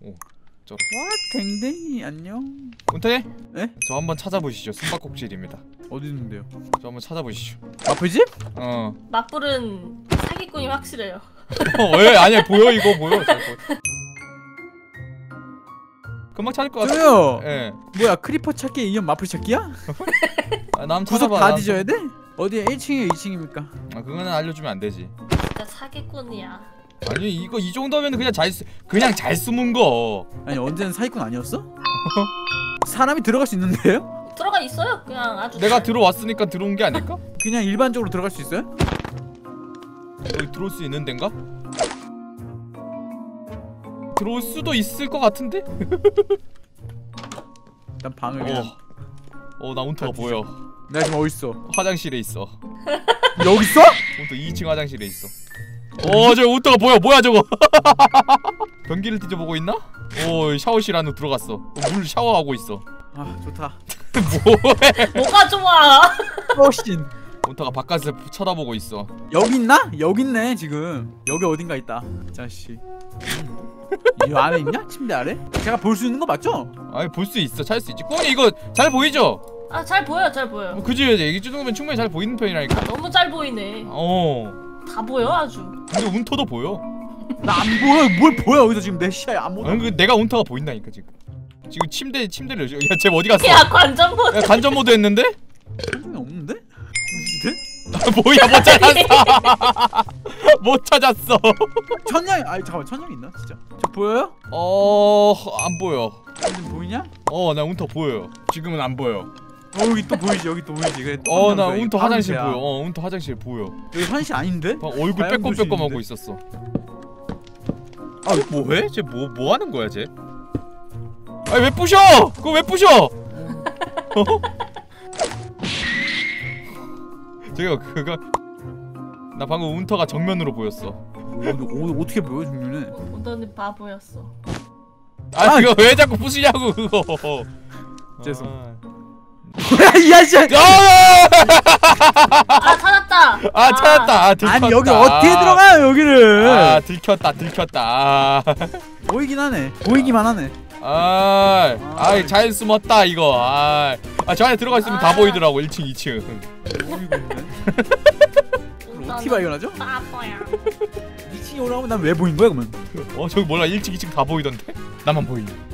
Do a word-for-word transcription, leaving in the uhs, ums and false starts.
오, 쩔어. 와, 댕댕이 안녕. 운터님? 네? 저 한번 찾아보시죠. 숨바꼭질입니다. 어디 있는데요? 저 한번 찾아보시죠. 마플집? 어. 맞불은 사기꾼이 확실해요. 어, 왜? 아니야, 보여 이거 보여. 잘 보여. 금방 찾을 것 같아. 저요. 예. 뭐야, 크리퍼 찾기에 이은 마플 찾기야? 아, 남 구석 찾아봐. 다 남 뒤져야 돼? 어디에 일 층이에요, 이 층입니까? 아, 그거는 알려주면 안 되지. 진짜 사기꾼이야. 아니 이거 이 정도면 그냥 잘 쓰, 그냥 잘 숨은 거. 아니, 언제는 사기꾼 아니었어? 사람이 들어갈 수 있는데요? 들어가 있어요. 그냥 아주. 내가 잘. 들어왔으니까 들어온 게 아닐까? 그냥 일반적으로 들어갈 수 있어요? 여기 들어올 수 있는 데인가? 들어올 수도 있을 것 같은데? 일단 방을 그냥. 어, 어, 나 운터가 보여. 내가 지금 어딨어? 화장실에 있어. 여기 있어? 운터 이 층 화장실에 있어. 어, 저 운터가 보여. 뭐야 저거? 변기를 뒤져보고 있나? 오, 샤워실 안으로 들어갔어. 어, 물 샤워하고 있어. 아, 좋다. 뭐해? 뭐가 좋아? 훨씬. 운터가 바깥에서 쳐다보고 있어. 여기 있나? 여기 있네 지금. 여기 어딘가 있다. 자식. 이 안에 있냐? 침대 아래? 제가 볼 수 있는 거 맞죠? 아니 볼 수 있어. 찾을 수 있지. 꾸니 이거 잘 보이죠? 아, 잘 보여, 잘 보여. 뭐 그지? 이 정도면 충분히 잘 보이는 편이라니까. 너무 잘 보이네. 어. 다 보여 아주. 근데 운터도 보여. 나 안 보여. 뭘 보여? 여기서 지금 내 시야에 아무것도. 아니 그 내가 운터가 보인다니까 지금. 지금 침대 침대를 야, 쟤 어디 갔어? 야, 관전 모드. 야, 관전 모드 했는데? 소중이 없는데? 없는데? 아, 뭐야 못 찾았어. 못 찾았어. 천냥이. 아니 잠깐만, 천냥이 있나 진짜? 저 보여요? 어, 안 보여. 지금 보이냐? 어, 나 운터 보여요. 지금은 안 보여. 어, 여기 또 보이지. 여기 또 보이지. 그래, 또 어, 한 나 명 보여. 운터 바로 화장실 밑에야. 보여. 어, 운터 화장실 보여. 여기 화장실 아닌데? 막 얼굴 과연 볼 수 빼꼼빼꼼하고 있는데? 있었어. 아, 뭐해? 쟤 뭐 뭐 하는 거야, 쟤? 아니 왜 부셔? 그거 왜 부셔? 어? 저기요, 그거 나 방금 운터가 정면으로 보였어. 오, 오, 어떻게 보여 중류는? 운터님 바보였어. 아, 아, 그거 왜 자꾸 부수냐고 그거. 죄송. 아. 뭐야 이 아저씨! 아, 찾았다. 아, 찾았다. 아, 들켰다. 아니 여기 어떻게 들어가요 여기를? 아, 들켰다, 들켰다. 아, 보이긴 하네. 보이기만 하네. 아, 아이 잘 숨었다 이거. 아, 아, 저 안에 들어가 있으면 다 아. 보이더라고. 일 층, 이 층. 보이고 있네. 어떻게 발견하죠? 바보야. 이 층에 올라가면 난 왜 보인 거야 그러면? 어, 저기 몰라. 일 층, 이 층 다 보이던데? 나만 보이네.